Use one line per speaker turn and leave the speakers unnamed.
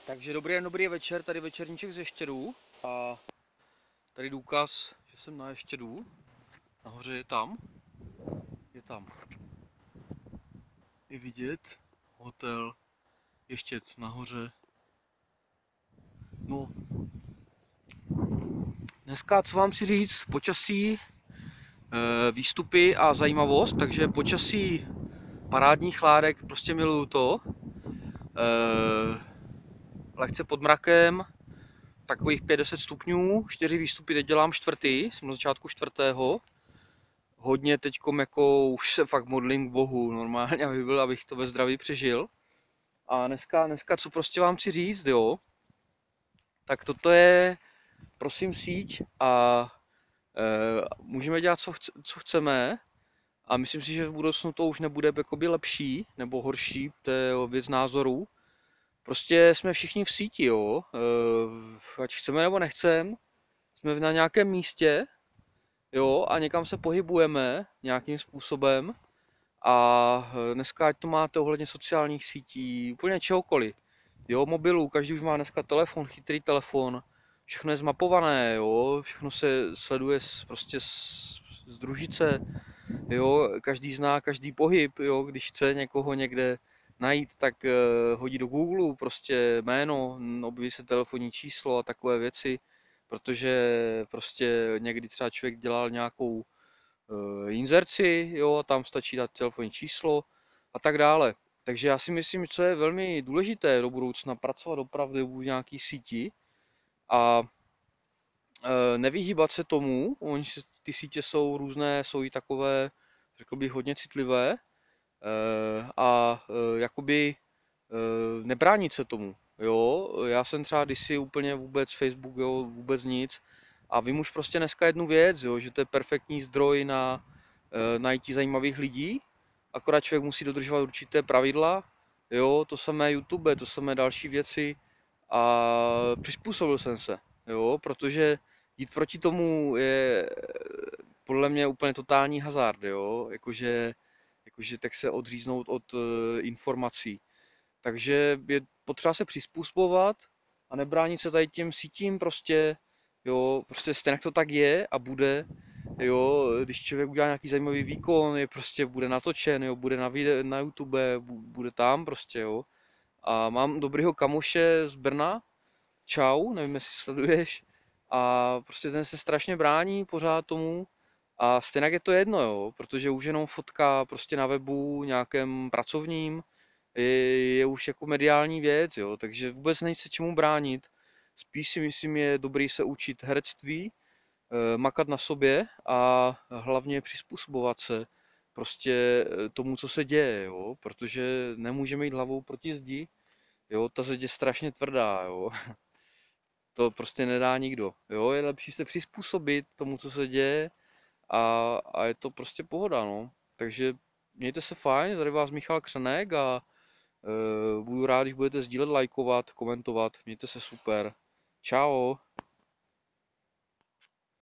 Takže dobrý večer, tady večerníček ze Štědů a tady důkaz, že jsem na Ještědů. Nahoře je tam. Je vidět hotel Ještěd nahoře. No, dneska co vám chci říct, počasí, výstupy a zajímavost, takže počasí parádní chládek, prostě miluju to. Lehce pod mrakem, takových 5-10 stupňů, 4 výstupy, teď dělám čtvrtý, jsem na začátku čtvrtého. Hodně teďkom jako už se fakt modlím k Bohu normálně, abych to ve zdraví přežil. A dneska co prostě vám chci říct, jo, tak toto je prosím síť a můžeme dělat co chceme a myslím si, že v budoucnu to už nebude jakoby lepší nebo horší, to je věc názorů. Prostě jsme všichni v síti, jo, ať chceme nebo nechceme, jsme na nějakém místě, jo, a někam se pohybujeme nějakým způsobem. A dneska, ať to máte ohledně sociálních sítí, úplně čehokoliv, jo, mobilů, každý už má dneska telefon, chytrý telefon, všechno je zmapované, jo, všechno se sleduje z družice, jo, každý zná každý pohyb, jo, když chce někoho někde najít, tak hodí do Google prostě jméno, objeví se telefonní číslo a takové věci, protože prostě někdy třeba člověk dělal nějakou inzerci, jo, tam stačí dát telefonní číslo a tak dále. Takže já si myslím, co je velmi důležité do budoucna, pracovat opravdu v nějaký síti a nevyhýbat se tomu, ty sítě jsou různé, jsou i takové, řekl bych, hodně citlivé a jakoby nebránit se tomu, jo. Já jsem třeba kdysi úplně vůbec Facebook, jo, vůbec nic a vím už prostě dneska jednu věc, jo, že to je perfektní zdroj na najít zajímavých lidí, akorát člověk musí dodržovat určité pravidla, jo, to samé YouTube, to samé další věci a přizpůsobil jsem se, jo, protože jít proti tomu je podle mě úplně totální hazard, jo, jakože tak se odříznout od informací. Takže je potřeba se přizpůsobovat a nebránit se tady těm sítím prostě, jo, prostě stejně to tak je a bude, jo, když člověk udělá nějaký zajímavý výkon, je prostě bude natočen, jo, bude na YouTube, bude tam prostě, jo. A mám dobrýho kamoše z Brna, Čau, nevím, jestli sleduješ, a prostě ten se strašně brání pořád tomu a stejně je to jedno, jo, protože už jenom fotka prostě na webu nějakém pracovním je už jako mediální věc, jo, takže vůbec není se čemu bránit. Spíš si myslím, je dobrý se učit herectví, makat na sobě a hlavně přizpůsobovat se prostě tomu, co se děje, jo, protože nemůžeme jít hlavou proti zdi, jo, ta zeď je strašně tvrdá, jo, to prostě nedá nikdo, jo, je lepší se přizpůsobit tomu, co se děje a je to prostě pohoda, no, takže mějte se fajn, tady vás Michal Křenek a budu rád, když budete sdílet, lajkovat, komentovat, mějte se super, čau.